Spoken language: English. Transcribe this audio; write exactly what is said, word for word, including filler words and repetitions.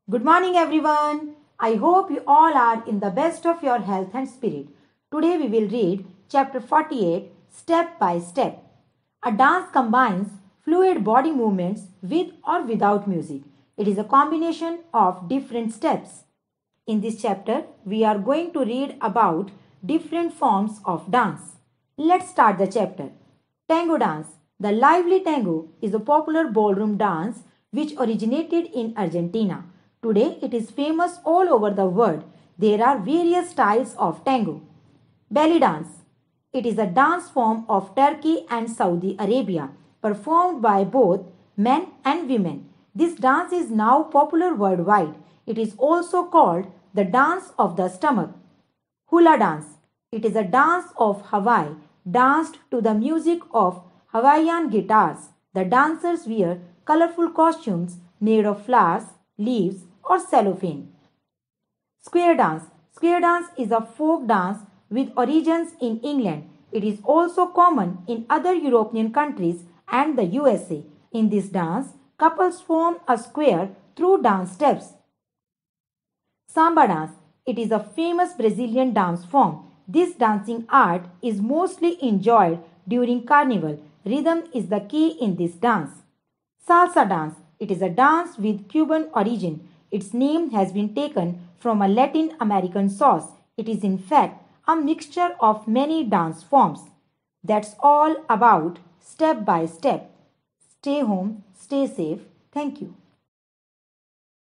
Good morning, everyone. I hope you all are in the best of your health and spirit. Today we will read chapter forty-eight, Step by Step. A dance combines fluid body movements with or without music. It is a combination of different steps. In this chapter, we are going to read about different forms of dance. Let's start the chapter. Tango dance. The lively tango is a popular ballroom dance which originated in Argentina. Today, it is famous all over the world. There are various styles of tango. Belly dance. It is a dance form of Turkey and Saudi Arabia, performed by both men and women. This dance is now popular worldwide. It is also called the dance of the stomach. Hula dance. It is a dance of Hawaii, danced to the music of Hawaiian guitars. The dancers wear colorful costumes made of flowers, leaves, or cellophane. Square dance. Square dance is a folk dance with origins in England. It is also common in other European countries and the U S A. In this dance, couples form a square through dance steps. Samba dance. It is a famous Brazilian dance form. This dancing art is mostly enjoyed during carnival. Rhythm is the key in this dance. Salsa dance. It is a dance with Cuban origin. Its name has been taken from a Latin American sauce. It is in fact a mixture of many dance forms. That's all about step by step. Stay home, stay safe. Thank you.